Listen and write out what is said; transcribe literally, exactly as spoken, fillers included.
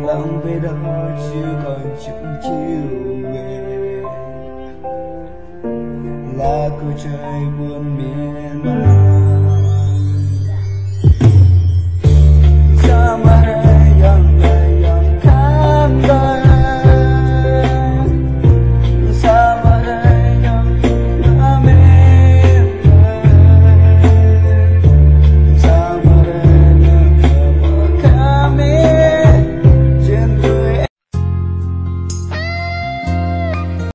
lòng về đâu chưa còn chung chiều về là câu trời buồn miên man.